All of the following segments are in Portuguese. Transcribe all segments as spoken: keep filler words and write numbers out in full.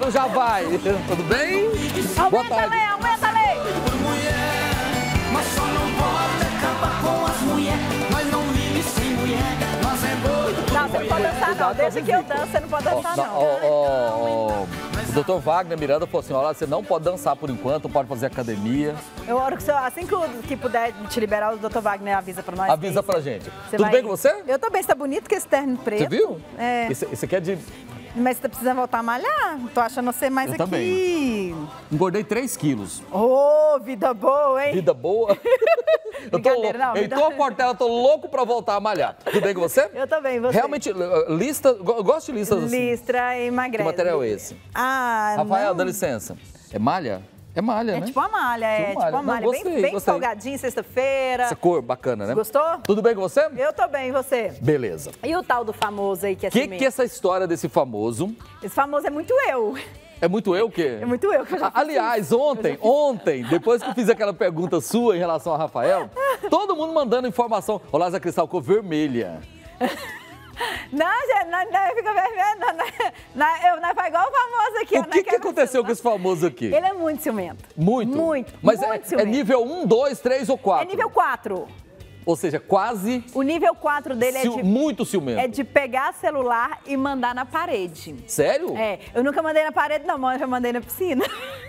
então já vai. Tudo bem? Aumenta, Boa tarde. Lê, aumenta, Lê. Mas só não pode acabar com as mulheres. Nós não vivemos sem mulher. Nós é doido. Não, você não pode dançar, não. Desde que eu danço, você não pode dançar, Ó, não. ó, ó, ó, o doutor Wagner Miranda falou assim, olha, você não pode dançar por enquanto, pode fazer academia. Eu oro que, assim que, que puder te liberar, o doutor Wagner avisa pra nós. Avisa pra gente. Você Tudo vai- bem com você? Eu tô bem, você tá bonito com esse terno preto. Você viu? É. Esse, esse aqui é de... Mas você tá precisando voltar a malhar? Tô achando você mais Eu aqui. também. Engordei três quilos. Ô, vida boa, hein? Vida boa. Eu tô, Brincadeira, não, eu vida- tô a Portela, tô louco pra voltar a malhar. Tudo bem com você? Eu também, você. Realmente, lista, eu gosto de listas assim. Listra e Que emagrece. material é esse? Ah, Rafael, não. dá licença. É malha? É malha, É né? tipo a malha, é Tipo tipo a malha. malha. Não, bem gostei, bem gostei. folgadinho, sexta-feira. Essa cor bacana, né? Gostou? Tudo bem com você? Eu tô bem, e você? Beleza. E o tal do famoso aí que é O que, ciumento? que é essa história desse famoso? Esse famoso é muito eu. É muito eu o quê? É muito eu que eu já A- fiz Aliás, isso. ontem, ontem, depois que eu fiz aquela pergunta sua em relação a Rafael, todo mundo mandando informação. Olá, Zé Cristal, cor vermelha. Não, gente, não, não, fica vermelho, não, não, não, eu não faz igual o famoso aqui. O que, que aconteceu com esse famoso aqui? Ele é muito ciumento. Muito? Muito, Mas muito é, é ciumento. nível um, dois, três ou quatro? É nível quatro. Ou seja, quase O nível quatro dele é ciu- de, muito ciumento. é de pegar celular e mandar na parede. Sério? É, eu nunca mandei na parede, não, mas eu já mandei na piscina.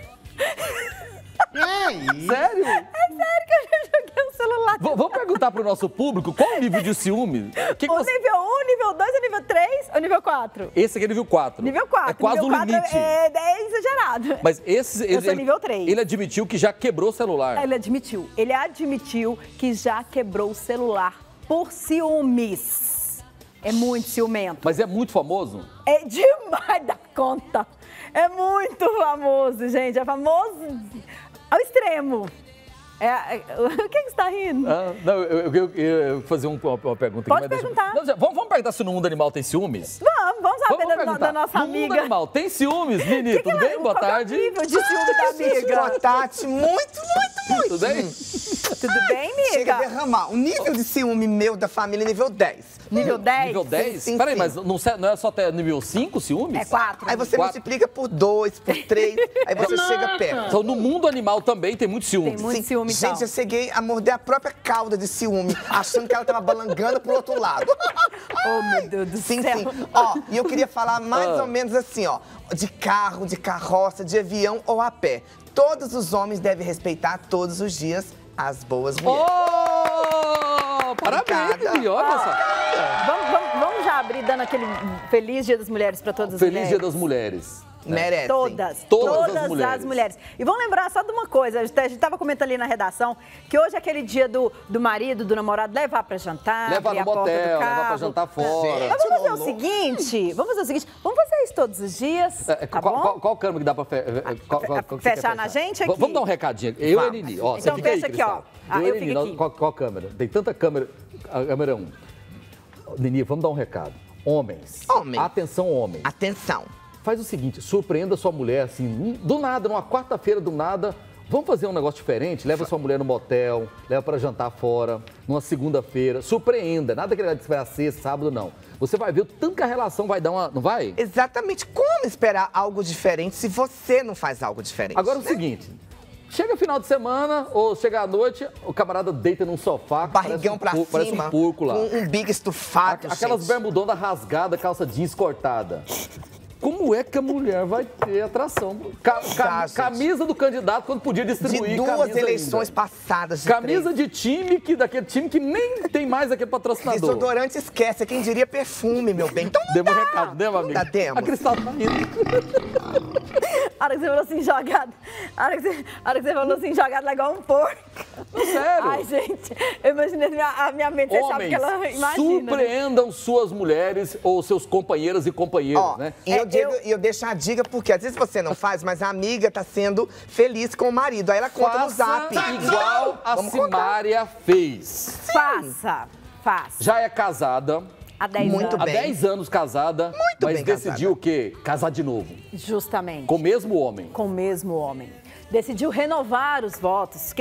Sério? É sério que eu já joguei o celular. V- vamos perguntar pro nosso público qual o nível de ciúme? O que que O você- nível um, nível dois, o nível três ou nível quatro? Esse aqui é nível quatro. Nível quatro. É quase nível o quatro limite. É, é exagerado. Mas esse... Eu ele, sou nível três. Ele admitiu que já quebrou o celular. Ele admitiu. Ele admitiu que já quebrou o celular por ciúmes. É muito ciumento. Mas é muito famoso? É demais da conta. É muito famoso, gente. É famoso ao extremo. É, é- o que, que você está rindo? Ah, não, eu, eu, eu, eu vou fazer um- uma, uma pergunta Pode aqui. mas deixa- perguntar. Não, já- vamos, vamos perguntar se no mundo animal tem ciúmes? Vamos, vamos saber Vamos da, perguntar. da nossa no mundo amiga. animal tem ciúmes, Nini? Que que Tudo ela- bem? Boa qual que é o tarde. nível de ciúme da amiga? Boa tarde, muito, muito, muito. Tudo bem? Tudo bem, Chega a amiga? derramar. O nível de ciúme meu da família é nível dez. Nível dez? Nível dez? sim, Peraí, sim. mas não, se- não é só até nível cinco ciúmes? É quatro. Aí você Quatro. multiplica por dois, por três, aí você chega perto. Então no mundo animal também tem muito ciúmes. Tem muito ciúme, então. Gente, eu cheguei a morder a própria cauda de ciúme, achando que ela tava balangando pro outro lado. Oh, meu Deus do Sim, céu. sim. Ó, e eu queria falar mais Ah. ou menos assim, ó, de carro, de carroça, de avião ou a pé. Todos os homens devem respeitar todos os dias as boas mulheres. Oh! Parabéns, Obrigada. Nini, olha só. Vamos, vamos- vamos já abrir dando aquele feliz Dia das Mulheres para todas as Feliz mulheres. Dia das Mulheres. Merecem. Todas, Todas as mulheres. as mulheres. E vamos lembrar só de uma coisa, a gente estava comentando ali na redação, que hoje é aquele dia do, do marido, do namorado, levar para jantar, Levar abrir no a porta do motel, levar carro. pra jantar fora. Mas vamos fazer o Lolo. seguinte, vamos fazer o seguinte, vamos fazer isso todos os dias, É, tá qual, bom? qual, qual câmera que dá pra fe- qual- qual- qual que você fechar quer na gente V- aqui? Vamos dar um recadinho. Eu e a Vamos. Nini. Ó, Então você fica aí, fecha aqui, ó. Cristal. Ah, eu e eu a Nini, fico nós- aqui. Qual, qual câmera? Tem tanta câmera. A câmera um. Nini, vamos dar um recado. Homens. Homens. Atenção, homens. Atenção. Faz o seguinte, surpreenda sua mulher assim, do nada, numa quarta-feira do nada. Vamos fazer um negócio diferente? Leva sua mulher no motel, leva para jantar fora, numa segunda-feira. Surpreenda, nada que vai a sexta, sábado, não. Você vai ver o tanto que a relação vai dar uma. Não vai? Exatamente como esperar algo diferente se você não faz algo diferente? Agora é o seguinte. Chega final de semana ou chega à noite, o camarada deita num sofá, Barrigão pra parece um, por- cima, parece um porco lá. com um big estufado, Aqu- Aquelas gente. bermudonas rasgadas, calça jeans cortada. Como é que a mulher vai ter atração? Ca- ca- Tá, gente. camisa do candidato quando podia distribuir De duas camisa eleições ainda. passadas. De Camisa três. de time, que, daquele time que nem tem mais aquele patrocinador. Desodorante esquece, quem diria perfume, meu bem. Então não Demos um dá. recado, demos, amigo? Dá, demos. A Cristal tá rindo. A hora que você falou assim, jogado, a hora que você, a hora que você falou assim, jogado lá igual um porco. Sério? Ai, gente, eu imaginei a minha, a minha mente, você sabe Homens, que ela imagina. né? surpreendam suas mulheres ou seus companheiros e companheiros, Ó, né? e eu, É, digo, eu- e eu deixo a dica, porque às vezes você não faz, mas a amiga tá sendo feliz com o marido. Aí ela conta no zap. igual a Vamos contar. Simária fez. Faça, faça. Já é casada, Há dez Muito anos. há bem. dez anos casada, Muito mas bem decidiu casada. o quê? Casar de novo. Justamente. Com o mesmo homem. Com o mesmo homem. Decidiu renovar os votos. Quer ver?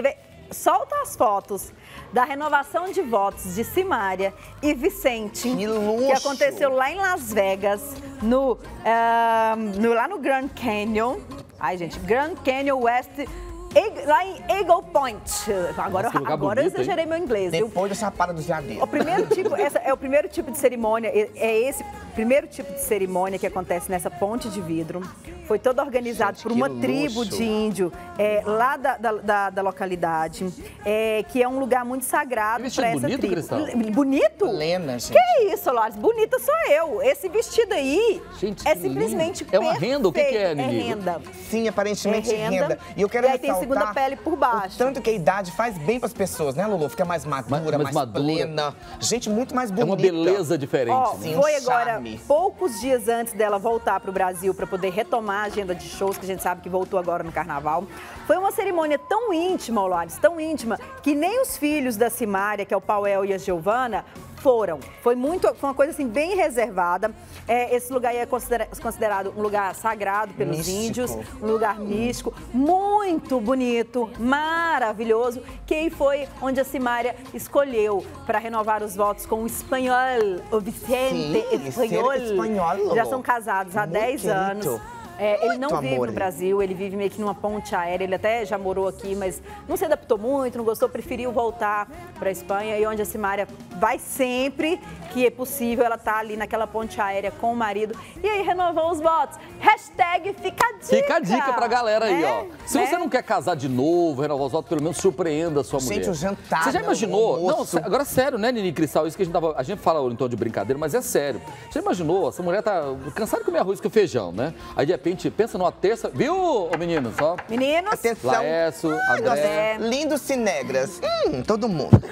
solta as fotos da renovação de votos de Simária e Vicente, Que luxo! que aconteceu lá em Las Vegas, no, ah, no, lá no Grand Canyon. Ai, gente, Grand Canyon West, Eag- lá em Eagle Point. Agora, Nossa, que lugar agora eu bonito, hein? exagerei meu inglês. viu? Depois da Chapada dos Veadeiros. O primeiro tipo, essa é o primeiro tipo de cerimônia, é é esse primeiro tipo de cerimônia que acontece nessa ponte de vidro. Foi todo organizado Gente, por que uma luxo. tribo de índio é, lá da, da, da- da localidade, é, que é um lugar muito sagrado Que vestido para essa bonito, tribo. Cristal. L- Bonito? Lena, gente. Que isso, Loris? Bonita sou eu. Esse vestido aí Gente, é que simplesmente lindo. É uma renda? O que que é, perfeito. Nini? É renda. Sim, aparentemente É renda. renda. E eu quero E aí tem ressaltar segunda pele por baixo. o tanto que a idade faz bem pras pessoas, né, Lulu? Fica mais madura, Mais- mais, mais madura. plena. Gente, muito mais É bonita. uma beleza diferente, Ó, né? Sim, um foi agora, charme. poucos dias antes dela voltar para o Brasil para poder retomar a agenda de shows, que a gente sabe que voltou agora no Carnaval. Foi uma cerimônia tão íntima, Lolis, tão íntima, que nem os filhos da Simária, que é o Pauel e a Giovana, foram. Foi muito, foi uma coisa assim bem reservada. É, esse lugar aí é considera- considerado um lugar sagrado pelos Místico. índios, um lugar místico, muito bonito, maravilhoso, que aí foi onde a Simária escolheu para renovar os votos com o espanhol, o Vicente Sim, Espanhol. esse espanhol. Já são casados há Muito dez querido. anos. É, ele Muito não vive amor. no Brasil, ele vive meio que numa ponte aérea. Ele até já morou aqui, mas não se adaptou muito, não gostou, preferiu voltar para a Espanha. E onde a Simária vai sempre que é possível, ela tá ali naquela ponte aérea com o marido. E aí renovou os votos. Hashtag fica a dica. Fica a dica pra galera aí, né? ó. Se Né? você não quer casar de novo, renovar os votos, pelo menos surpreenda a sua Gente, mulher. o jantar, Você já né, imaginou? o almoço. Não, agora sério, né, Nini Cristal? Isso que a gente tava. A gente fala em tom de brincadeira, mas é sério. Já imaginou? Essa mulher tá cansada de comer arroz com feijão, né? Aí de repente, pensa numa terça. Viu, ô meninos? Ó. Meninos, Atenção. Laércio, André. José. Lindos Cinegras. Hum, todo mundo.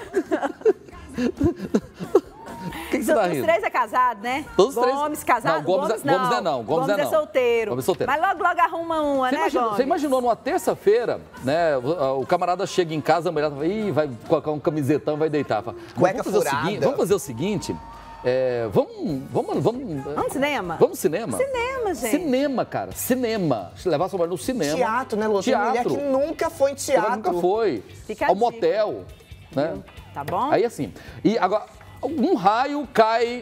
O que, que você tá os rindo? três é casado, né? Todos os três? Gomes casado. Não, Gomes é- Gomes não. Gomes é não, Gomes é não. solteiro. Gomes é solteiro. Mas logo, logo arruma uma, Você né, imaginou, Gomes? você imaginou numa terça-feira, né? O, o camarada chega em casa, a mulher fala, ih, vai colocar um camisetão, vai deitar. Fala, Cueca vamos fazer o furada. seguinte, vamos fazer o seguinte. é, vamos, vamos, vamos. Vamos no cinema? Vamos no cinema? Cinema, gente. Cinema, cara. Cinema. Levar sua mulher no cinema. Teatro, né, Lulu? Tem mulher Teatro. que nunca foi em Ela teatro. nunca foi. Fica a Ao dica. motel, né? Tá bom? Aí assim. E agora, um raio cai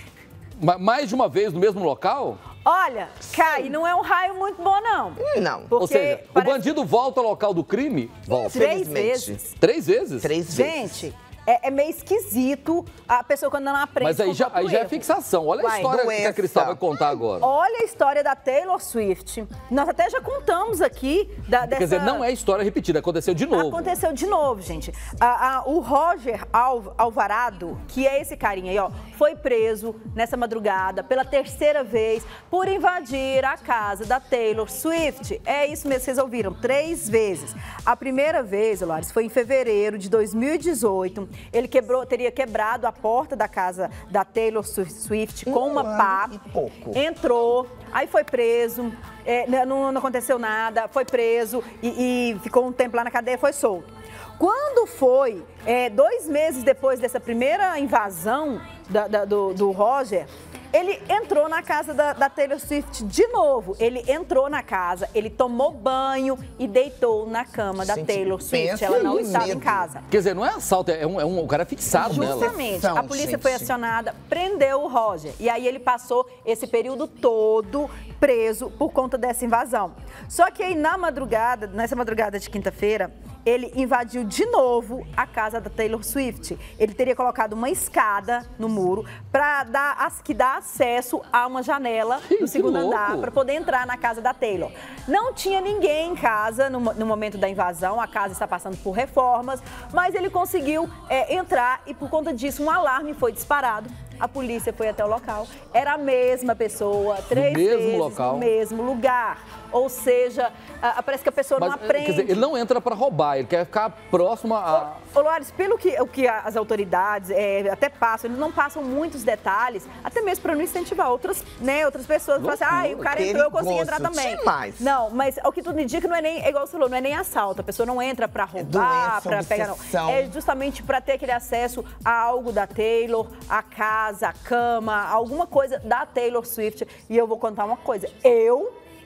ma- mais de uma vez no mesmo local? Olha, cai, não é um raio muito bom, não. Não. Porque Ou seja, parece- o bandido volta ao local do crime? Volta. Três Infelizmente. vezes. Três vezes? Três vezes. Gente, é, é meio esquisito a pessoa quando não aprende. Mas aí com já, tanto aí já é erro. fixação. Olha a Vai. história que a Doença. Cristal vai contar agora. Olha a história da Taylor Swift. Nós até já contamos aqui da, dessa... Quer dizer, não é história repetida, aconteceu de novo. Aconteceu de novo, gente. A- a- o Roger Al- Alvarado, que é esse carinha aí, ó, foi preso nessa madrugada pela terceira vez por invadir a casa da Taylor Swift. É isso mesmo, vocês ouviram, três vezes. A primeira vez, Lares, foi em fevereiro de dois mil e dezoito. Ele quebrou, teria quebrado a porta da casa da Taylor Swift com uma Um pá. ano e pouco. Entrou, aí foi preso, é, não, não aconteceu nada, foi preso e, e ficou um tempo lá na cadeia, foi solto. Quando foi, é, dois meses depois dessa primeira invasão da- da- do, do Roger, ele entrou na casa da, da Taylor Swift de novo. Ele entrou na casa, ele tomou banho e deitou na cama da Gente, Taylor Swift. pensa Ela não no estava em medo. casa. Quer dizer, não é assalto, é um, é um o cara é fixado nela. Justamente. A São, polícia gente. foi acionada, prendeu o Roger. E aí ele passou esse período todo preso por conta dessa invasão. Só que aí na madrugada, nessa madrugada de quinta-feira, ele invadiu de novo a casa da Taylor Swift. Ele teria colocado uma escada no muro para dar as- que dá acesso a uma janela Que do segundo louco. andar para poder entrar na casa da Taylor. Não tinha ninguém em casa no, mo- no momento da invasão, a casa está passando por reformas, mas ele conseguiu é, entrar e por conta disso um alarme foi disparado. A polícia foi até o local. Era a mesma pessoa, três mesmo vezes local. no mesmo lugar. Ou seja, a- parece que a pessoa Mas, não aprende. quer dizer, ele não entra pra roubar, ele quer ficar próximo a... Ô, Loares, pelo que, o que as autoridades é, até passam, eles não passam muitos detalhes, até mesmo para não incentivar outras, né, outras pessoas. Falar assim, ah, o cara entrou, eu consegui entrar perigoso também. demais. Não, mas o que tudo indica não é nem, é igual você falou, não é nem assalto. A pessoa não entra para roubar, doença, para pegar, não. obsessão. É justamente para ter aquele acesso a algo da Taylor, a casa, a cama, alguma coisa da Taylor Swift. E eu vou contar uma coisa, eu...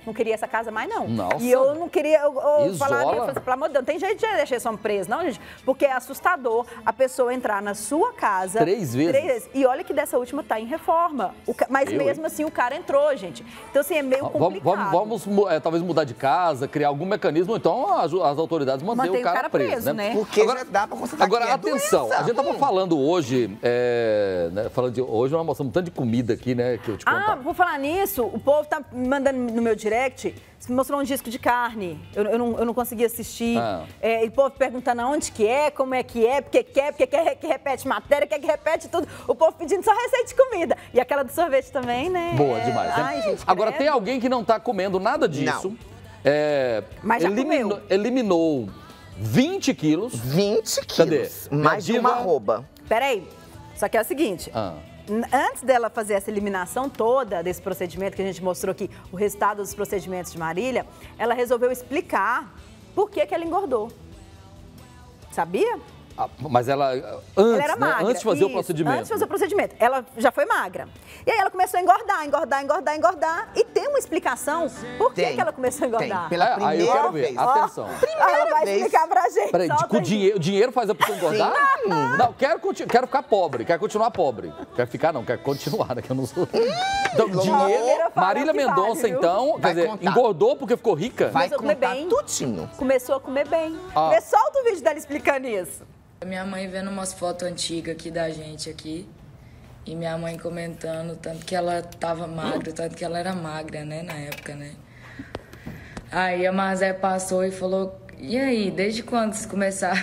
não queria essa casa mais, não. Nossa. E eu não queria, eu, eu Isola. falar, eu falei assim, pelo amor de Deus, não tem jeito de deixar esse homem preso, não, gente. Porque é assustador a pessoa entrar na sua casa... Três vezes? Três vezes. E olha que dessa última tá em reforma. O ca... Mas Eu, mesmo hein? assim o cara entrou, gente. Então, assim, é meio Vamos, complicado. vamos, vamos é, talvez mudar de casa, criar algum mecanismo, então as, as autoridades manter Mantém o cara, preso, né? Porque Agora, já dá pra constatar agora que é atenção, doença. a gente tava falando hoje, é, né, falando de hoje nós mostramos um tanto de comida aqui, né, que eu te contar. Ah, por falar nisso, o povo tá me mandando no meu direct, mostrou um disco de carne. Eu, eu, não, eu não consegui assistir. Ah. É, e o povo perguntando aonde que é, como é que é, porque quer, porque quer que repete matéria, quer que repete tudo. O povo pedindo só receita de comida. E aquela do sorvete também, né? Boa demais, né? Ai, gente, Agora, credo. tem alguém que não tá comendo nada disso. Não. É, Mas já eliminou, comeu. eliminou vinte quilos. vinte Cadê? quilos. Mais de uma Diva- arroba. Peraí, só que é o seguinte... Ah. N- Antes dela fazer essa eliminação toda desse procedimento, que a gente mostrou aqui, o resultado dos procedimentos de Marília, ela resolveu explicar por que, que ela engordou. Sabia? Ah, mas ela, antes, Ela era né, magra. antes de fazer o Isso, procedimento. Antes de fazer o procedimento. Ela já foi magra. E aí ela começou a engordar, engordar, engordar, engordar. E tem uma explicação por que, Tem, que ela começou a engordar. tem. Pela É, aí eu primeira quero ver. vez. Atenção. Ó, ela vai vez. explicar pra gente. Peraí, solta com aí. dinheiro, o dinheiro faz a pessoa engordar? Não, quero, conti- quero ficar pobre, quero continuar pobre. Quero ficar, não, quero continuar, né? Que eu não sou. Então, dinheiro. Primeira fala Marília que vale, Mendonça, viu? então, quer Vai dizer, contar. engordou porque ficou rica? Vai Começou a comer contar bem. tudinho. Começou a comer bem. Ah. Vê, solta o vídeo dela explicando isso. Minha mãe vendo umas fotos antigas aqui da gente aqui. E minha mãe comentando tanto que ela tava magra, tanto que ela era magra, né, na época, né? Aí a Mazé passou e falou, e aí, desde quando vocês começaram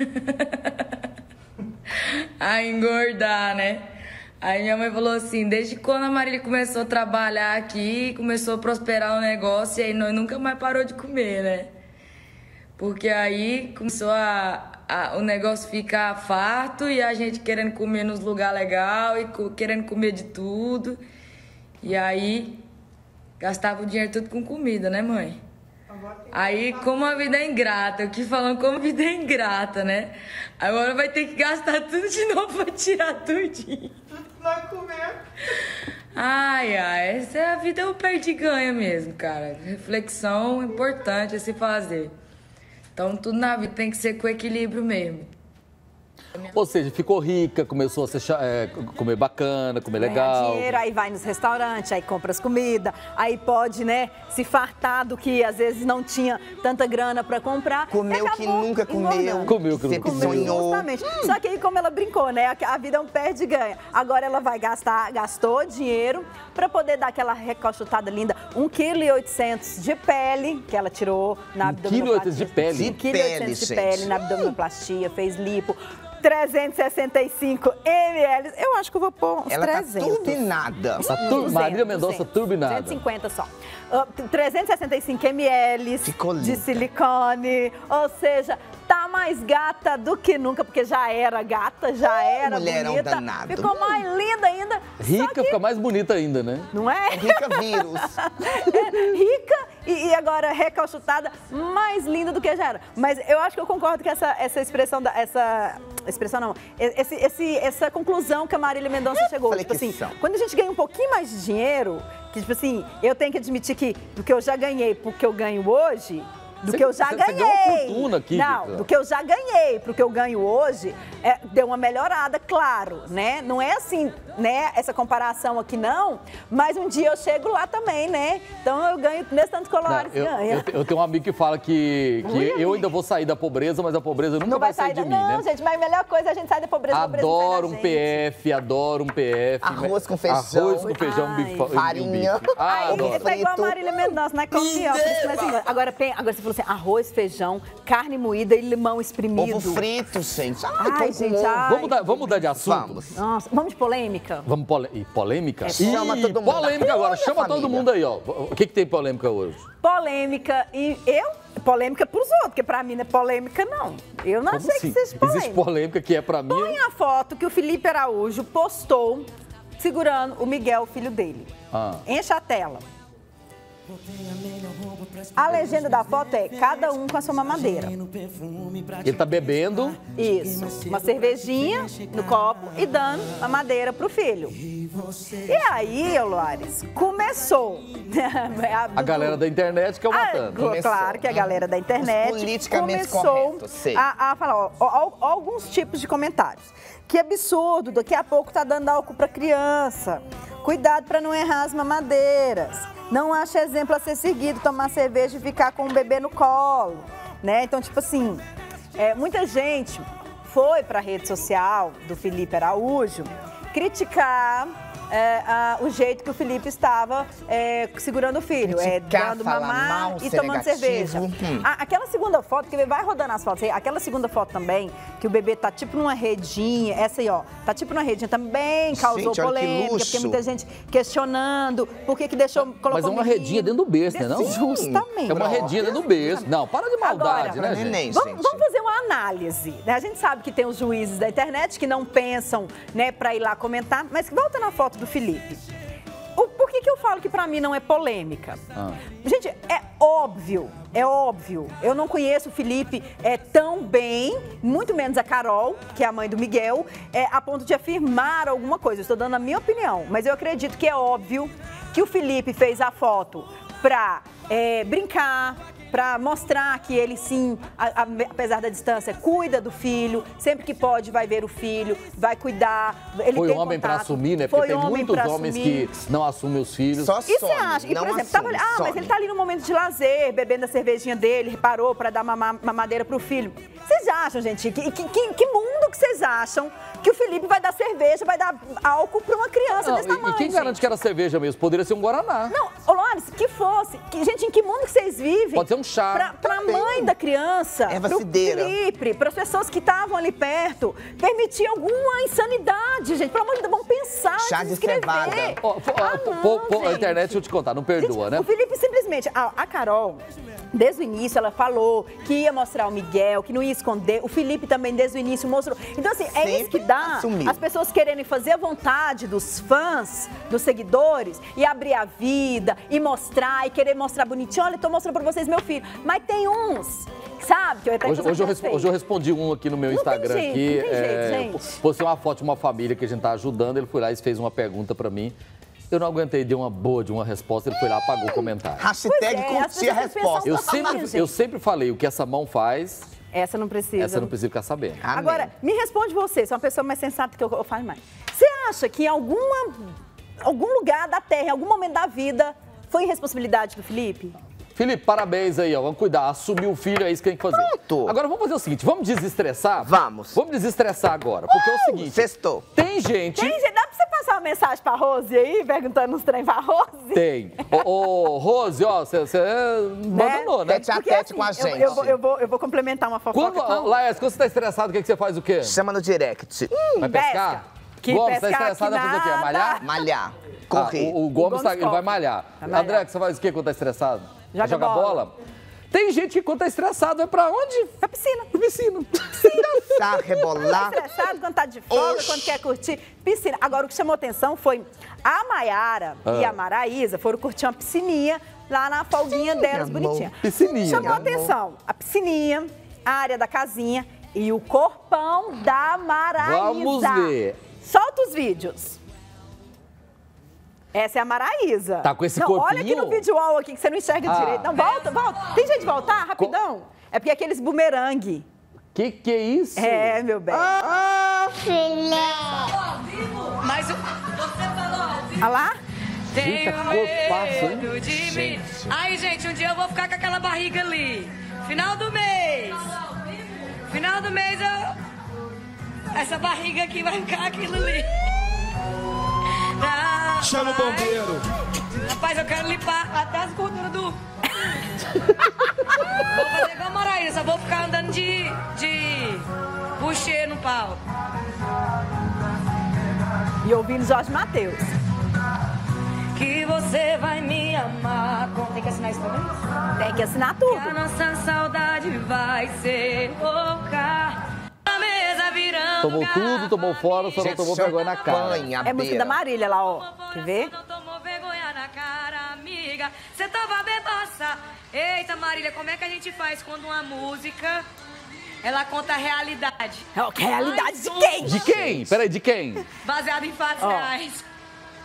a engordar, né? Aí minha mãe falou assim, desde quando a Marília começou a trabalhar aqui, começou a prosperar o negócio, e aí nós nunca mais parou de comer, né? Porque aí começou a, a, o negócio ficar farto e a gente querendo comer nos lugares legais e co- querendo comer de tudo. E aí gastava o dinheiro tudo com comida, né, mãe? Aí, como a vida é ingrata, o que falam como a vida é ingrata, né? Agora vai ter que gastar tudo de novo pra tirar tudinho. Vai comer. Ai, ai, essa é a vida, é o perde e ganha mesmo, cara. Reflexão importante a se fazer. Então, tudo na vida tem que ser com equilíbrio mesmo. Ou seja, ficou rica, começou a ser, cha- é, comer bacana, comer Ganhar legal. dinheiro, aí vai nos restaurantes, aí compra as comidas, aí pode, né, se fartar do que às vezes não tinha tanta grana pra comprar. Comeu e o que acabou nunca comeu. engordando. Comeu o que Sempre nunca comeu. sonhou. Justamente. Só que aí, como ela brincou, né? A a vida é um perde e ganha. Agora ela vai gastar, gastou dinheiro pra poder dar aquela recalchutada linda. um vírgula oitocentos quilos de pele, que ela tirou na um vírgula abdominoplastia. oitocentos de pele? um vírgula oitocentos de Pele, pele gente. na abdominoplastia, fez lipo. trezentos e sessenta e cinco mililitros. Eu acho que eu vou pôr uns Ela trezentos. tá turbinada. Tá tur- Marília Mendonça turbinada. duzentos e cinquenta só. Ah, trezentos e sessenta e cinco mililitros Ficou de linda. silicone. Ou seja, tá mais gata do que nunca, porque já era gata, já era mulherão bonita. danado. Ficou mais linda ainda. Só Rica que, fica mais bonita ainda, né? não é? Rica vírus. É, rica e, e agora recalchutada, mais linda do que já era. Mas eu acho que eu concordo com essa, essa expressão, da, essa expressão não, esse, esse, essa conclusão que a Marília Mendonça chegou. Falei Tipo que assim, são. quando a gente ganha um pouquinho mais de dinheiro, que tipo assim, eu tenho que admitir que do que eu já ganhei pro que eu ganho hoje, do Você- que eu já você- você ganhei. ganhou uma fortuna aqui, Não, Rita. do que eu já ganhei pro que eu ganho hoje, é, deu uma melhorada, claro, né? Não é assim, né, essa comparação aqui não, mas um dia eu chego lá também, né? Então eu ganho nesse tanto que o Não, Loares eu, ganha. eu, te- eu tenho um amigo que fala que, que Ui, eu amigo. ainda vou sair da pobreza, mas a pobreza nunca Não vai, vai sair de da... mim, Não, né? gente, mas a melhor coisa é a gente sair da pobreza. a pobreza não sai da Adoro um gente. P F, adoro um P F. Arroz com feijão. Arroz com feijão, Ai. bife, e um Farinha. bife. Ah, Aí, adoro. tá igual a Frito. Marília Mendonça, né? Come pior, por isso que nós engordamos. Agora, tem, agora você falou assim, arroz, feijão, carne moída e limão espremido. Ovo frito, gente. Ai, Ai, pão com gente, ovo. ai. Vamos mudar, vamos mudar de assunto? Vamos. Nossa, vamos de polêmica? Vamos pole... e polêmica? É, chama Ih, todo mundo. polêmica agora, Olha, chama todo família. mundo aí, ó. O que, que tem polêmica hoje? Polêmica e eu? Polêmica pros outros, porque pra mim não é polêmica, não. Eu não Como achei assim? que seja polêmica. Existe polêmica que é pra mim? Põe a foto que o Felipe Araújo postou segurando o Miguel, o filho dele. Ah. Enche a tela. A legenda da foto é cada um com a sua mamadeira. Ele tá bebendo. Isso, uma cervejinha no copo e dando mamadeira pro filho. E aí, Loares, começou. A galera da internet que é o matando. Ah, claro que a galera da internet Os politicamente começou corretos, sei. a, a falar ó, ó, ó, alguns tipos de comentários. Que absurdo, daqui a pouco tá dando álcool pra criança. Cuidado pra não errar as mamadeiras. Não acha exemplo a ser seguido tomar cerveja e ficar com o bebê no colo. Né? Então, tipo assim, é, muita gente foi pra rede social do Felipe Araújo criticar é, a, o jeito que o Felipe estava é, segurando o filho, é, Criticar, dando falar mamar mal, e ser tomando negativo. cerveja. Hum. A- aquela segunda foto, que vai rodando as fotos aí, aquela segunda foto também, que o bebê tá tipo numa redinha, essa aí, ó, tá tipo numa redinha, também causou Gente, olha que polêmica, luxo. porque muita gente questionando por que que deixou, colocou Mas é uma o menino. redinha dentro do berço, né, não? Justamente. É uma redinha dentro do berço. Não, para de maldade, Agora, né, neném, gente? Vamos, gente. vamos fazer uma análise, né? A gente sabe que tem os juízes da internet que não pensam, né, pra ir lá comentar, mas volta na foto do Felipe. O, por que que eu falo que pra mim não é polêmica? Ah. Gente, é óbvio, é óbvio. Eu não conheço o Felipe é, tão bem, muito menos a Carol, que é a mãe do Miguel, é, a ponto de afirmar alguma coisa. Eu estou dando a minha opinião, mas eu acredito que é óbvio que o Felipe fez a foto pra é, brincar, para mostrar que ele sim, a- a- apesar da distância, cuida do filho, sempre que pode vai ver o filho, vai cuidar. Ele Foi tem homem pra contato. assumir, né? Porque Foi tem homem muitos pra homens assumir. que não assumem os filhos. Só E você some, acha? E, por não exemplo, tava, assume, ali, ah, mas some. ele tá ali no momento de lazer, bebendo a cervejinha dele, reparou para dar mama- mamadeira pro filho. Vocês acham, gente, que, que, que, que mundo que vocês acham que o Felipe vai dar cerveja, vai dar álcool pra uma criança Não, desse e- tamanho, e quem gente? garante que era cerveja mesmo? Poderia ser um Guaraná. Não, ô Loares, que fosse. Que, gente, em que mundo que vocês vivem? Pode ser um chá. Pra, pra Também. mãe da criança, Erva pro cideira. Felipe, para as pessoas que estavam ali perto, permitir alguma insanidade, gente. Pelo amor de Deus, vamos pensar Chá antes de escrever. cevada. Ó, pô, Ah, ó, não, pô, pô, a gente. internet, deixa eu te contar, não perdoa, Gente, né? O Felipe simplesmente, a, a Carol, desde o início, ela falou que ia mostrar o Miguel, que não ia esconder. O Felipe também, desde o início, mostrou. Então, assim, é isso que Sempre dá assumiu. as pessoas quererem fazer a vontade dos fãs, dos seguidores, e abrir a vida, e mostrar, e querer mostrar bonitinho. Olha, eu tô mostrando pra vocês meu filho. Mas tem uns, sabe? Que eu Hoje, hoje, eu respo- hoje eu respondi um aqui no meu Não tem Instagram. jeito, aqui, não tem jeito, é, gente. Postei uma foto de uma família que a gente tá ajudando. Ele foi lá e fez uma pergunta pra mim. Eu não aguentei, deu uma boa de uma resposta. Ele foi lá, apagou o comentário. Hashtag Pois é, as curtir a pessoas têm que pensar resposta. um Eu pouquinho, sempre, gente. eu sempre falei, o que essa mão faz, Essa não precisa. essa não precisa ficar sabendo. Amém. Agora, me responde você, você é uma pessoa mais sensata que eu, eu falo mais. Você acha que em alguma, algum lugar da Terra, em algum momento da vida, foi irresponsabilidade do Felipe? Felipe, parabéns aí, ó. Vamos cuidar. Assumir o filho é isso que tem que fazer. Pronto. Agora vamos fazer o seguinte: vamos desestressar? Vamos. Vamos desestressar agora. Porque é o seguinte: Sextou. tem gente. Tem, gente, dá pra você passar uma mensagem pra Rose aí, perguntando uns trem pra Rose? Tem. Ô, ô, Rose, ó, você abandonou, né? Tete a Porque, tete com a assim, eu- gente. Eu, vou, eu, vou, eu vou complementar uma fofoca. Quando, com- Laércio, quando você tá estressado, o que, que você faz o quê? Chama no direct. Vai pescar? pesca. Que Gomes, tá pescar, estressado, que vai fazer o quê? Vai nada. malhar? Malhar. Ah, Correr. o, o Gomes, Gomes tá- ele vai corre. malhar. Vai malhar. André, você faz o quê quando tá estressado? Joga bola. Tem gente que quando tá estressado vai pra onde? Pra piscina. Pra piscina. Dançar, Tá rebolar. estressado, quando tá de folga, Oxi. quando quer curtir piscina. Agora, o que chamou atenção foi a Maiara e Ah. a Maraísa foram curtir uma piscininha lá na folguinha Sim, delas, amor. bonitinha. Piscininha, Chamou amor. atenção a piscininha, a área da casinha e o corpão da Maraísa. Vamos ver. Solta os vídeos. Essa é a Maraísa. Tá com esse não, corpinho? Olha aqui no vídeo wall aqui que você não enxerga Ah. direito. Não, volta, volta. Tem jeito de voltar? Rapidão. É porque é aqueles bumerangue. Que que é isso? É, meu bem. Ah, Mas o... você falou ao vivo. Olha lá. Eita, Tenho corpaço, hein? medo de mim. Aí, gente, um dia eu vou ficar com aquela barriga ali. Final do mês. Final do mês, eu... essa barriga aqui vai ficar aquilo ali. Ah, Chama o bombeiro. rapaz, eu quero limpar até as gorduras do... Vou fazer igual a Maraísa, vou ficar andando de... de... puxê no pau. E ouvindo Jorge Mateus. Que você vai me amar. Como tem que assinar isso também? Tem que assinar Que a tudo. nossa saudade vai ser louca. A mesa virando. Tomou tudo, tomou fora, só não gente, tomou vergonha na cara. champanhe, a É música beira. da Marília lá, ó. Quer ver? Não tomou vergonha na cara, amiga. Você tava bebaça. Eita, Marília, como é que a gente faz quando uma música ela conta a realidade? É, que realidade de Mais quem? uma. De quem? Peraí, de quem? Baseado em fatos Ó. reais.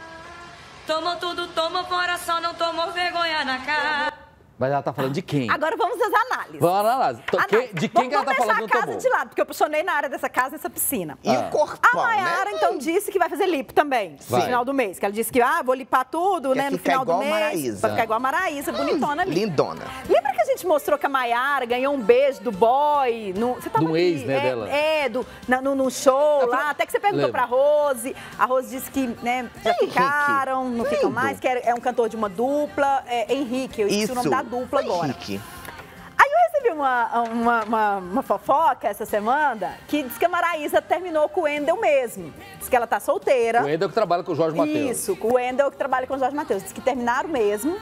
Tomou tudo, tomou coração, não tomou vergonha na cara. Mas ela tá falando de quem? Agora vamos às análises. Vamos às análises. Então, Análise. quem- de quem que ela tá Vamos falando deixar não a casa tomou? de lado, porque eu apaixonei na área dessa casa, nessa piscina. E Ah. o corpão, A Mayara, né? então, disse que vai fazer lipo também, no Vai. final do mês. Que ela disse que, ah, vou limpar tudo, Quer né, no ficar final do igual a mês. Maraísa. Pra ficar igual a Maraísa, bonitona ali. Lindona. Lembra que a gente mostrou que a Mayara ganhou um beijo do boy? No, você tava Do aqui, ex, né, é, dela? É, do, na- no, no show lá. Até que você perguntou Lembro. pra Rose. A Rose disse que, né, já Henrique. ficaram, não ficam Lindo. mais, que é, é um cantor de uma dupla. É, Henrique, eu esqueci Isso. o nome da dupla agora. Henrique. Aí eu recebi uma, uma, uma, uma fofoca essa semana que diz que a Maraísa terminou com o Wendel mesmo. Diz que ela tá solteira. O Wendel que trabalha com o Jorge Mateus. Isso, com o Wendel que trabalha com o Jorge Mateus. Diz que terminaram mesmo.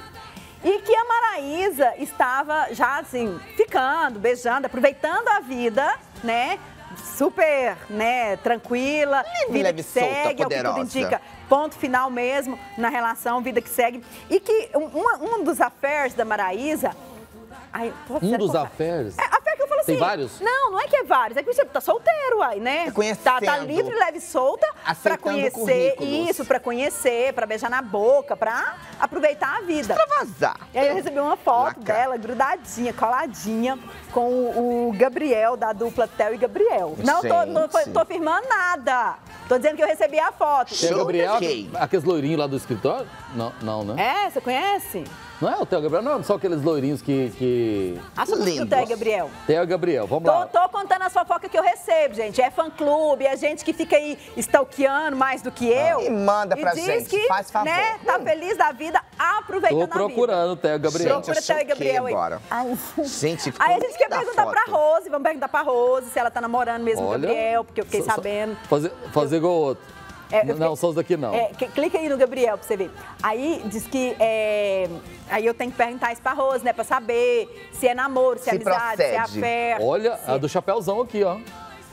E que a Maraísa estava já assim, ficando, beijando, aproveitando a vida, né? Super, né, tranquila, Leve, vida leve, que solta, segue, é o que tudo poderosa. indica. Ponto final mesmo na relação, vida que segue. E que um, uma- um dos affairs da Maraísa... Ai, pô, Um sério, dos pô, affairs? É, affair que eu falo assim... Tem vários? Não, não é que é vários, é que você tá solteiro, aí, né? Tá conhecendo. Tá, tá livre, leve e solta pra Aceitando conhecer, currículos. isso, pra conhecer, pra beijar na boca, pra aproveitar a vida. Pra vazar. E aí eu recebi uma foto Lacra. dela, grudadinha, coladinha, com o, o Gabriel, da dupla Theo e Gabriel. Não tô, não tô, Gente. tô afirmando nada. Tô dizendo que eu recebi a foto. Tem o Gabriel, Choquei. aqueles loirinhos lá do escritório? Não, não, né? É, você conhece? Não é o Theo Gabriel, não, só aqueles loirinhos que... que... Ah, só do Lindos. Theo e Gabriel. Theo Gabriel, vamos Tô, lá. tô contando as fofocas que eu recebo, gente. É fã-clube, é gente que fica aí stalkeando mais do que eu. E manda pra diz gente, que, faz favor. né, tá feliz da vida, aproveitando Tô a vida. procurando o Theo Gabriel. Gente, Procura eu Theo e choquei Gabriel aí. agora. Ai. Gente, Aí a gente quer da perguntar foto. pra Rose, vamos perguntar pra Rose se ela tá namorando mesmo o Olha, Gabriel, porque eu fiquei só- só- sabendo. Fazer, fazer igual o outro. É, eu não, fiquei- só os daqui não. É, que- clica aí no Gabriel pra você ver. Aí diz que. é, aí eu tenho que perguntar isso pra Rose, né? Pra saber se é namoro, se é Se amizade, se é procede. afé. Olha, se- a do Chapéuzão aqui, ó.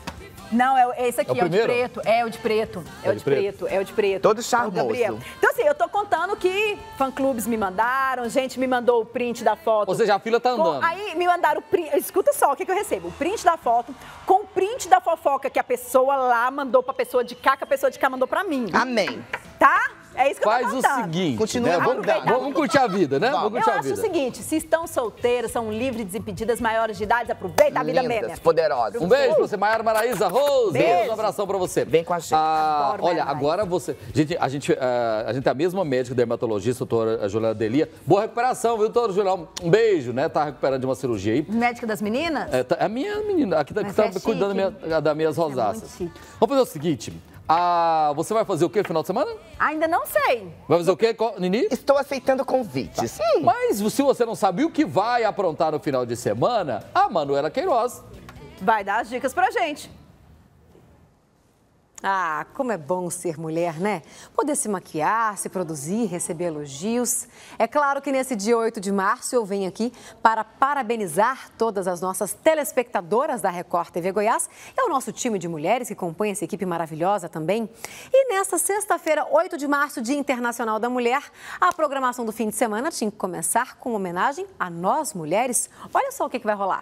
Não, é, é esse aqui, É o é o de primeiro? preto. É o de preto. É, É o de de preto. É o de preto. Todo É o charmoso. Gabriel. Então, assim, eu tô contando que fã-clubes me mandaram, gente me mandou o print da foto. Ou seja, a fila tá Com- andando. aí me mandaram o print. Escuta só o que, que eu recebo. O print da foto com o print da fofoca que a pessoa lá mandou pra pessoa de cá, que a pessoa de cá mandou pra mim. Amém. Tá? É isso que Faz eu tô o contando. seguinte, Continua né? Vamos, aproveitando. vamos curtir a vida, né? Vamos, Vamos. curtir Eu a acho vida. o seguinte, se estão solteiras, são livres, desimpedidas, maiores de idade, aproveita a vida Lindas, mesmo. poderosas. Um beijo pra você, Maiara Maraísa. Rose, Beijo. um abração pra você. Vem com a gente. Ah, Adoro olha, Maiara agora você... Gente, a gente, ah, a gente tem a mesma médica dermatologista, doutora Juliana Delia. Boa recuperação, viu, doutora Juliana? Um beijo, né? Tá recuperando de uma cirurgia aí. Médica das meninas? É, tá- a minha menina, aqui tá, que Mas tá é chique, cuidando da minha- das minhas rosáceas. muito chique. Vamos fazer o seguinte, ah, você vai fazer o quê no final de semana? Ainda não sei. Vai fazer o quê, Co- Nini? Estou aceitando convites. Hum. Mas se você não sabe o que vai aprontar no final de semana, a Manuela Queiroz. Vai dar as dicas pra gente. Ah, como é bom ser mulher, né? Poder se maquiar, se produzir, receber elogios. É claro que nesse dia oito de março eu venho aqui para parabenizar todas as nossas telespectadoras da Record T V Goiás e ao nosso time de mulheres que compõe essa equipe maravilhosa também. E nesta sexta-feira, oito de março, Dia Internacional da Mulher, a programação do fim de semana tinha que começar com homenagem a nós mulheres. Olha só o que que vai rolar.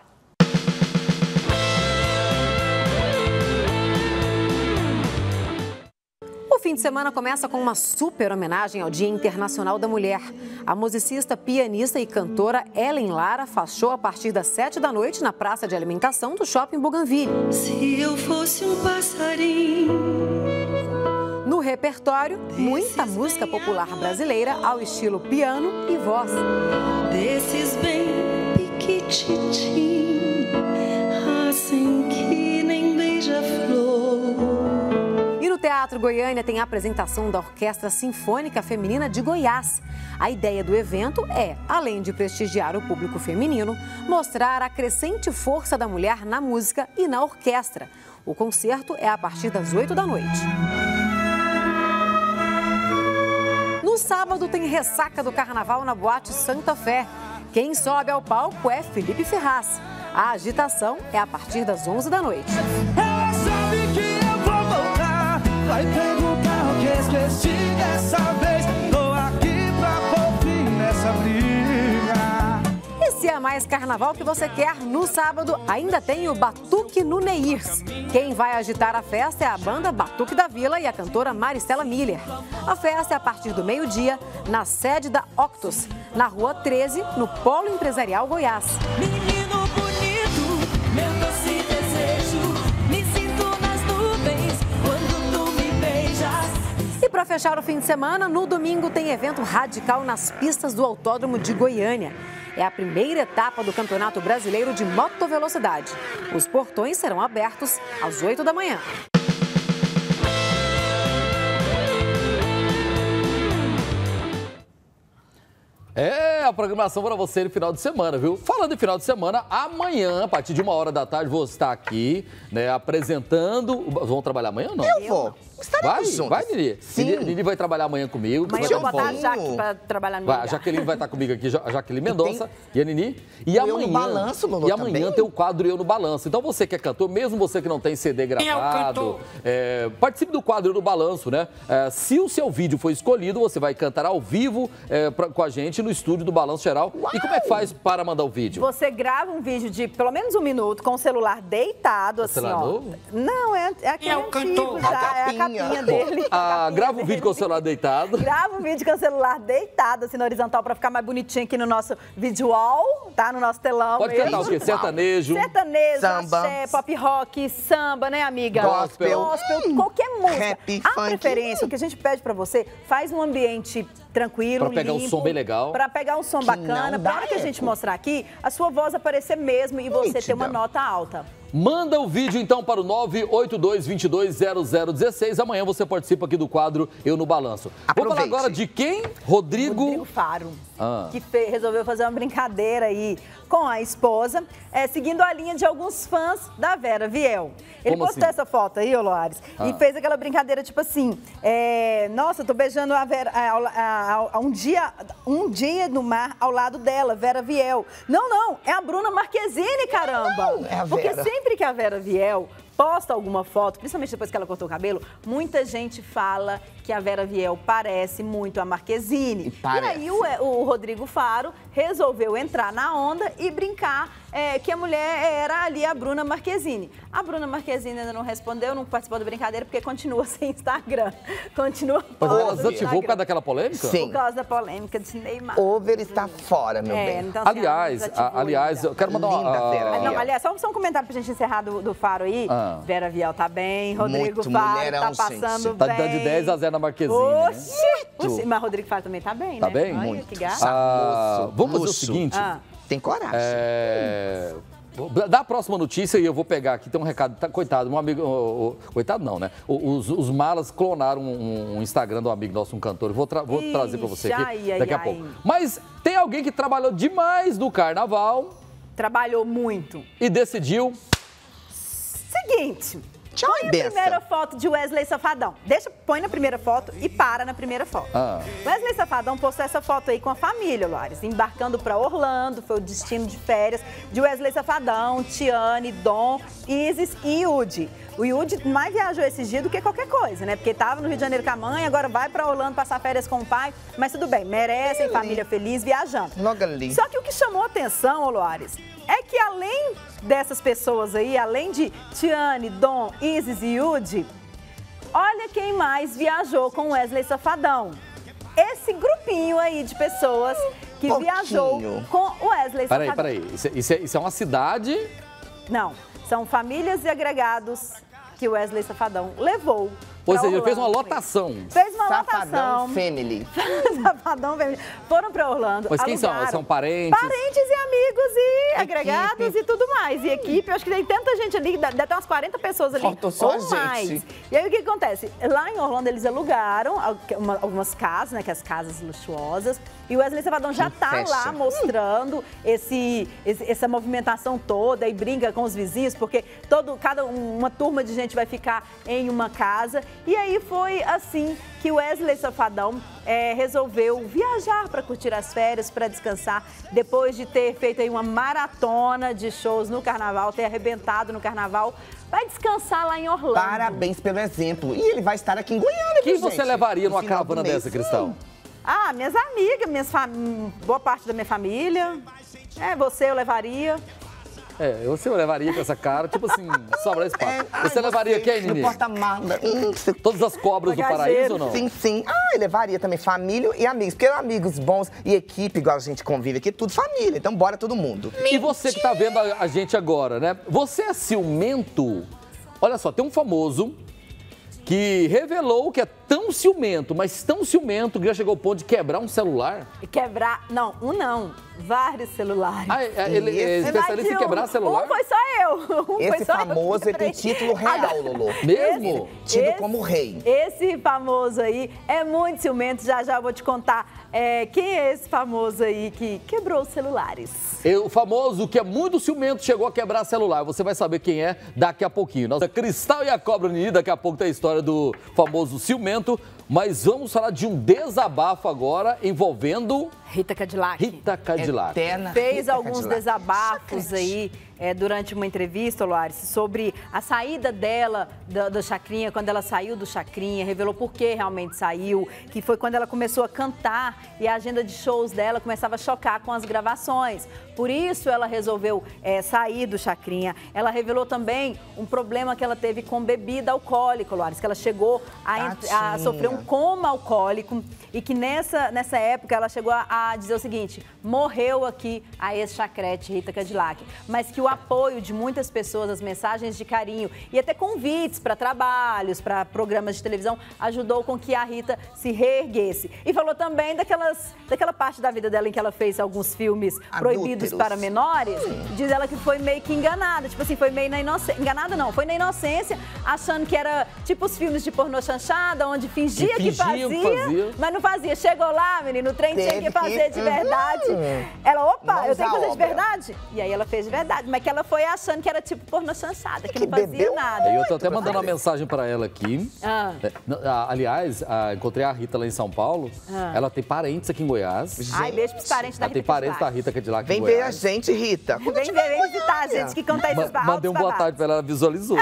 O fim de semana começa com uma super homenagem ao Dia Internacional da Mulher. A musicista, pianista e cantora Ellen Lara faz show a partir das sete da noite na praça de alimentação do Shopping Bougainville. Se eu fosse um passarinho. No repertório, muita música popular brasileira ao estilo piano e voz. Desses bem piquititim, assim que nem beija-flor. E no Teatro Goiânia tem a apresentação da Orquestra Sinfônica Feminina de Goiás. A ideia do evento é, além de prestigiar o público feminino, mostrar a crescente força da mulher na música e na orquestra. O concerto é a partir das oito da noite. No sábado tem ressaca do carnaval na Boate Santa Fé. Quem sobe ao palco é Felipe Ferraz. A agitação é a partir das onze da noite. Ela sabe que eu vou voltar. Vai perguntar o que esqueci dessa vez. Tô aqui pra pôr fim nessa briga. E se a mais carnaval que você quer, no sábado ainda tem o Batuque no Neirs. Quem vai agitar a festa é a banda Batuque da Vila e a cantora Maristela Miller. A festa é a partir do meio-dia, na sede da Octus, na Rua treze, no Polo Empresarial Goiás. Menino bonito, meu doce desejo, me sinto nas nuvens quando tu me beijas. E para fechar o fim de semana, no domingo tem evento radical nas pistas do Autódromo de Goiânia. É a primeira etapa do Campeonato Brasileiro de Motovelocidade. Os portões serão abertos às oito da manhã. É a programação para você no final de semana, viu? Falando em final de semana, amanhã, a partir de uma hora da tarde, vou estar aqui, né, apresentando. Vão trabalhar amanhã ou não? Eu vou. Estaremos Vai, juntos. vai, Nini. Sim. Nini, Nini vai trabalhar amanhã comigo. Amanhã eu vou botar a Jaque para trabalhar no meu Vai, a lugar. Jaqueline vai estar comigo aqui, a Jaqueline Mendonça e, tem... e a Nini. E Eu amanhã, no Balanço, Lolo, e amanhã também? tem o quadro Eu no Balanço. Então você que é cantor, mesmo você que não tem C D gravado, é, participe do quadro Eu no Balanço, né? É, se o seu vídeo for escolhido, você vai cantar ao vivo é, pra, com a gente no estúdio do Balanço Geral. Uau! E como é que faz para mandar o vídeo? Você grava um vídeo de pelo menos um minuto com o celular deitado, assim, celular ó. novo? Não, é, é aquele É o antigo cantor. já, A é a capinha. capinha dele. Ah, A capinha grava um dele. vídeo com o celular deitado. Grava um vídeo com o celular deitado, assim, na horizontal, pra ficar mais bonitinho aqui no nosso video wall, tá? No nosso telão Pode mesmo. cantar o quê? Sertanejo? Sertanejo, Samba. axé, pop rock, samba, né, amiga? Gospel. Gospel, qualquer música. Rap, a funk. preferência, o que a gente pede pra você, faz um ambiente tranquilo, Pra pegar um limpo, som bem legal. Pra pegar um som Que bacana, não pra dá hora que a gente eco. mostrar aqui, a sua voz aparecer mesmo e você ter Nítida. uma nota alta. Manda o vídeo então para o nove oito dois, dois dois zero zero um seis. Amanhã você participa aqui do quadro Eu no Balanço. Vou falar Aproveite. agora de quem? Rodrigo. Rodrigo Faro, Ah. que fe- resolveu fazer uma brincadeira aí com a esposa, é, seguindo a linha de alguns fãs da Vera Viel. Ele Como postou assim? essa foto aí, ô Loares, Ah. e fez aquela brincadeira tipo assim, é, nossa, eu tô beijando a Vera, a- a- a- a- um, dia, um dia no mar ao lado dela, Vera Viel. Não, não, é a Bruna Marquezine, caramba! Não, é a Porque Vera. sempre que a Vera Viel posta alguma foto, principalmente depois que ela cortou o cabelo, muita gente fala que a Vera Viel parece muito a Marquezine. E parece. E aí o, o Rodrigo Faro resolveu entrar na onda e brincar é, que a mulher era ali a Bruna Marquezine. A Bruna Marquezine ainda não respondeu, não participou da brincadeira, porque continua sem Instagram. Continua Mas fora ela do desativou por Instagram. causa daquela polêmica? Sim. Por causa da polêmica de Neymar. Over está fora, meu É, bem. então, assim, Aliás, ela desativou a- aliás, ainda. eu quero mandar uma... Linda, Vera. Ah, não, Viel. aliás, só, só um comentário pra gente encerrar do, do Faro aí. Ah. Vera Viel tá bem, Rodrigo Muito Faro mulherão, tá gente. passando Tá bem. dando de dez a zero na Marquezine, né? Oxi! Oxi, mas Rodrigo Faro também tá bem, Tá né? bem? Olha, Muito. que gato. Ah, Charmoso, vamos fazer o luxo. seguinte. Ah. Tem coragem. É... Dá a próxima notícia e eu vou pegar aqui, tem um recado, tá, coitado, um amigo, o- o- coitado não, né? O- Os, os malas clonaram um, um Instagram de um amigo nosso, um cantor, vou, tra- vou Ixi, trazer pra você aqui ai, ai, daqui a ai. pouco. Mas tem alguém que trabalhou demais no carnaval Trabalhou muito. e decidiu... Seguinte. Tchau põe e a benção. primeira foto de Wesley Safadão. Deixa, põe na primeira foto e para na primeira foto. Ah. Wesley Safadão postou essa foto aí com a família, Lares, embarcando para Orlando, foi o destino de férias de Wesley Safadão, Tiane, Dom, Isis e Yudi. O Yudi mais viajou esses dias do que qualquer coisa, né? Porque tava no Rio de Janeiro com a mãe, agora vai para Orlando passar férias com o pai. Mas tudo bem, merecem, família feliz, viajando. Logo ali. Só que o que chamou a atenção, ô Loares, é que além dessas pessoas aí, além de Tiane, Dom, Isis e Yudi, olha quem mais viajou com Wesley Safadão. Esse grupinho aí de pessoas que Pouquinho. viajou com Wesley Peraí, Safadão. peraí, isso, é- isso é, isso é uma cidade... Não, são famílias e agregados que Wesley Safadão levou. Ou pra seja, ele fez uma Orlando. lotação. Fez uma Safadão lotação. Family. Safadão Family. Foram pra Orlando. Mas quem são? alugaram. São parentes? Parentes e amigos e Equipe. agregados e tudo mais. E equipe, eu acho que tem tanta gente ali, dá dá até umas quarenta pessoas ali. Faltou só ou a gente. mais. E aí o que acontece? Lá em Orlando eles alugaram al- uma- algumas casas, né? Que é as casas luxuosas. E o Wesley Safadão já Que tá fashion. lá mostrando esse, esse- essa movimentação toda e brinca com os vizinhos, porque todo, cada um- uma turma de gente vai ficar em uma casa. E aí foi assim que o Wesley Safadão é, resolveu viajar para curtir as férias, para descansar, depois de ter feito aí uma maratona de shows no carnaval, ter arrebentado no carnaval. Vai descansar lá em Orlando. Parabéns pelo exemplo. E ele vai estar aqui em Goiânia, Quem viu, você gente? levaria No numa final do caravana mês. dessa, Cristão? Ah, minhas amigas, minhas fam... boa parte da minha família. É, você eu levaria. É, você levaria com essa cara, tipo assim, sobra esse papo. É, Você ai, levaria quem, No Nini? porta-mala. Hum, você- Todas as cobras do Bagageiro. paraíso ou não? Sim, sim. Ah, eu levaria também família e amigos. Porque amigos bons e equipe, igual a gente convive aqui, tudo família. Então bora todo mundo. E você que tá vendo a, a gente agora, né? Você é ciumento? Olha só, tem um famoso que revelou que é tão ciumento, mas tão ciumento que já chegou ao ponto de quebrar um celular. E quebrar, não, um não, vários celulares. Ah, é- ele é Esse- especialista em quebrar celular? Um foi só eu. Um foi Esse só eu que famoso, ele tem quebrei. título real, Lolo. Mesmo? Tido como rei. Esse famoso aí é muito ciumento, já já eu vou te contar é, quem é esse famoso aí que quebrou os celulares. E o famoso que é muito ciumento chegou a quebrar celular. Você vai saber quem é daqui a pouquinho. Nossa, Cristal e a Cobra Nini, daqui a pouco tem a história do famoso ciumento. Mas vamos falar de um desabafo agora envolvendo Rita Cadillac. Rita Cadillac. Eterna Fez Rita alguns Cadillac. desabafos Chacrete. aí é, durante uma entrevista, Loares, sobre a saída dela da, da Chacrinha, quando ela saiu do Chacrinha, revelou por que realmente saiu, que foi quando ela começou a cantar e a agenda de shows dela começava a chocar com as gravações. Por isso ela resolveu é, sair do Chacrinha. Ela revelou também um problema que ela teve com bebida alcoólica, Loares, que ela chegou a, ent- a Tadinha. sofrer um coma alcoólico e que nessa, nessa época ela chegou a, a dizer o seguinte: morreu aqui a ex-chacrete Rita Cadillac, mas que o apoio de muitas pessoas, as mensagens de carinho e até convites para trabalhos, para programas de televisão, ajudou com que a Rita se reerguesse. E falou também daquelas, daquela parte da vida dela em que ela fez alguns filmes proibidos Adúlteros. para menores. Diz ela que foi meio que enganada, tipo assim, foi meio na inocência, enganada não, foi na inocência, achando que era tipo os filmes de pornô chanchada, onde fingia Que que fingiam que fazia, fazia. mas não fazia. Chegou lá, menino, o trem tinha Teve que fazer de que- verdade. Uhum. Ela, opa, Mãos eu tenho que à fazer de obra. verdade. E aí ela fez de verdade, mas que ela foi achando que era tipo pornô chanchada, que, Que não fazia bebeu nada. E eu tô até mandando uma mensagem pra ela aqui. Ah. É, não, ah, Aliás, ah, encontrei a Rita lá em São Paulo. Ah. Ela tem parentes aqui em Goiás. Ai, beijo pros parentes da Ela tem Rita parentes da Cadillac. Rita Cadillac Vem em ver a Goiás. gente, Rita. Quando Vem, tiver vem, vem visitar a gente, que conta esses Ma- altos Mandei um boa babados. tarde pra ela, ela visualizou.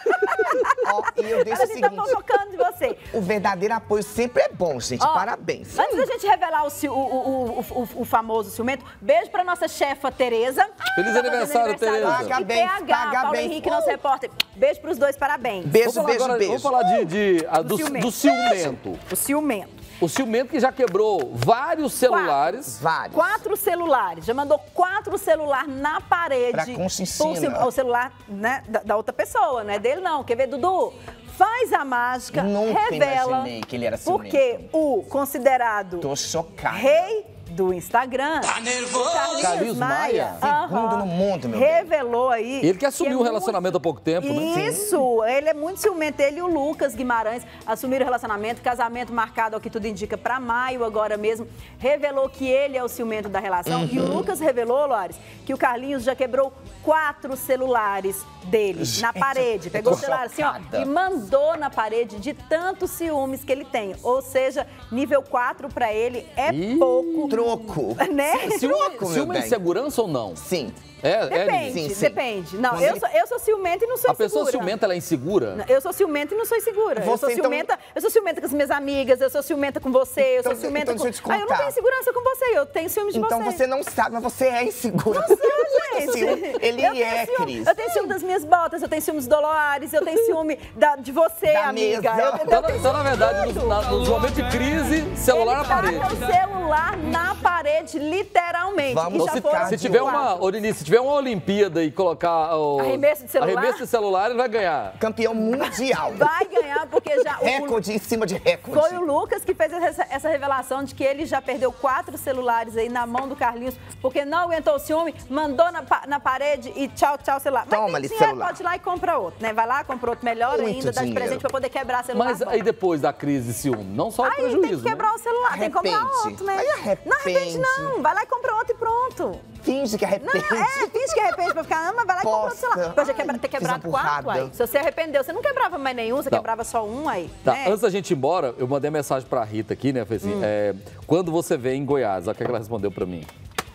Ó, e eu deixo Ela o assim, tá seguinte, fofocando de você. o verdadeiro apoio sempre é bom, gente. Ó, Parabéns. Antes da gente revelar o, ci- o, o, o, o, o famoso ciumento, beijo pra nossa chefa Tereza. Feliz Tá aniversário, fazendo Tereza. E Parabéns, P H, Paulo parabéns. Henrique, nosso Uh. repórter. Beijo pros dois, parabéns. Beijo, Vamos falar beijo, agora, beijo. Vamos falar de, de, ah, do, ciumento. do ciumento. O ciumento. O ciumento que já quebrou vários celulares. Vários. Quatro celulares, já mandou quatro celulares na parede. Pra Conchinchina. Por cima- O celular, né, da, da outra pessoa, não é dele não. Quer ver, Dudu? Faz a mágica, Nunca revela. imaginei que ele era Porque o considerado Tô chocada. rei do Instagram, Tá nervoso? Carlinhos Maia? aham, Segundo no mundo, meu bem. revelou aí. Ele que assumiu é o relacionamento há pouco tempo, né? Isso, ele é muito ciumento. Ele e o Lucas Guimarães assumiram o relacionamento, casamento marcado, ao que tudo indica, para maio agora mesmo. Revelou que ele é o ciumento da relação. E o Uhum. Lucas revelou, Loares, que o Carlinhos já quebrou quatro celulares dele na Gente, parede. eu Pegou o tô celular assim, ó, chocada. e mandou na parede de tantos ciúmes que ele tem. Ou seja, nível quatro para ele é Ih, pouco. Troco. Né? Ciúme, Troco, meu ciúme é bem. insegurança ou não? Sim. É, é, Depende, Nini? Sim, sim. depende. Não, Quando eu ele- sou, eu sou ciumenta e não sou A pessoa insegura. ciumenta, ela é insegura? Eu sou ciumenta e não sou insegura. eu Você, sou então- ciumenta, eu sou ciumenta com as minhas amigas, eu sou ciumenta com você, eu Então- sou ciumenta então com. deixa eu te Ah, eu não contar. tenho segurança com você, eu tenho ciúmes de Então você. você não sabe, mas você é insegura. Não Você sou, tem gente. ciúme. Ele eu tenho é, ciúme. Cris. Eu tenho ciúme das minhas botas, eu tenho ciúmes do Doloares, eu tenho ciúme da- de você, Da amiga. mesa. Eu, eu Então, tenho então, na verdade, nos, na- nos momentos de crise, celular Ele na parede. taca o celular na parede, literalmente. Vamos e Então, já se, foram se tiver quatro. uma, ô, Nini, se tiver uma Olimpíada e colocar o Arremesso de celular? arremesso de celular, ele vai ganhar. Campeão mundial. Vai ganhar, porque já. o- Recorde em cima de recorde. Foi o Lucas que fez essa, essa revelação de que ele já perdeu quatro celulares aí na mão do Carlinhos, porque não aguentou o ciúme, mandou na, pa- na parede e tchau, tchau, celular. Mas Toma tem ali, dinheiro, celular. pode ir lá e compra outro, né? Vai lá, compra outro melhor Muito ainda, dá de dinheiro. presente pra poder quebrar celular. Mas bom. aí depois da crise de ciúme, não só o Aí prejuízo, tem que quebrar né? o celular, tem que comprar Arrepende. outro, né? Aí arrepende. Não arrepende não, vai lá e compra outro e pronto. Finge que Não, arrepende. é, finge que arrepende pra ficar, não, mas vai lá e compra outro Posta. celular. Pode quebra, Ai, ter fiz quebrado uma quatro burrada. aí. Se você arrependeu, você não quebrava mais nenhum, você Não. quebrava só um aí. Tá, né? antes da gente ir embora, eu mandei mensagem pra Rita aqui, né? Falei assim, Hum. é, quando você vem em Goiás, olha o que ela respondeu pra mim.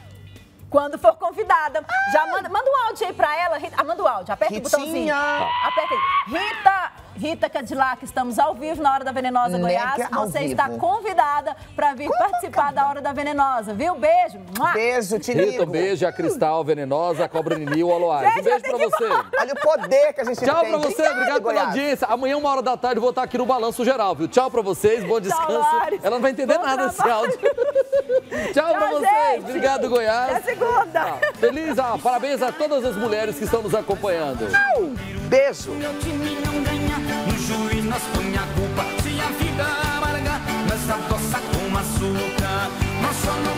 Quando for convidada. Já manda, manda um áudio aí pra ela. Rita, ah, manda o áudio. Aperta o Ritinha. botãozinho. Aperta aí. Rita, Rita Cadillac, estamos ao vivo na Hora da Venenosa, Mega Goiás. ao Você vivo. está convidada para vir participar da Hora da Venenosa, viu? Beijo. Mua. Beijo, te Rita, ligo. um beijo, a Cristal, Venenosa, a Cobra Nini, o Aloysio. Um Gente, beijo eu pra tenho que você. Olha o poder que a gente Tchau tem. pra você, obrigado pela Goiás. audiência. Amanhã, uma hora da tarde, eu vou estar aqui no Balanço Geral, viu? Tchau pra vocês, bom descanso. Lares. Ela não vai entender Bom nada desse trabalho. áudio. Tchau pra Tchau, vocês, gente. obrigado, Goiás. Até segunda. Ah, feliz, ah, parabéns a todas as mulheres que estão nos acompanhando. Beijo. Meu time não ganha, no juiz nós põe a culpa. Se a vida amarga, nós adoça com açúcar. Nós só não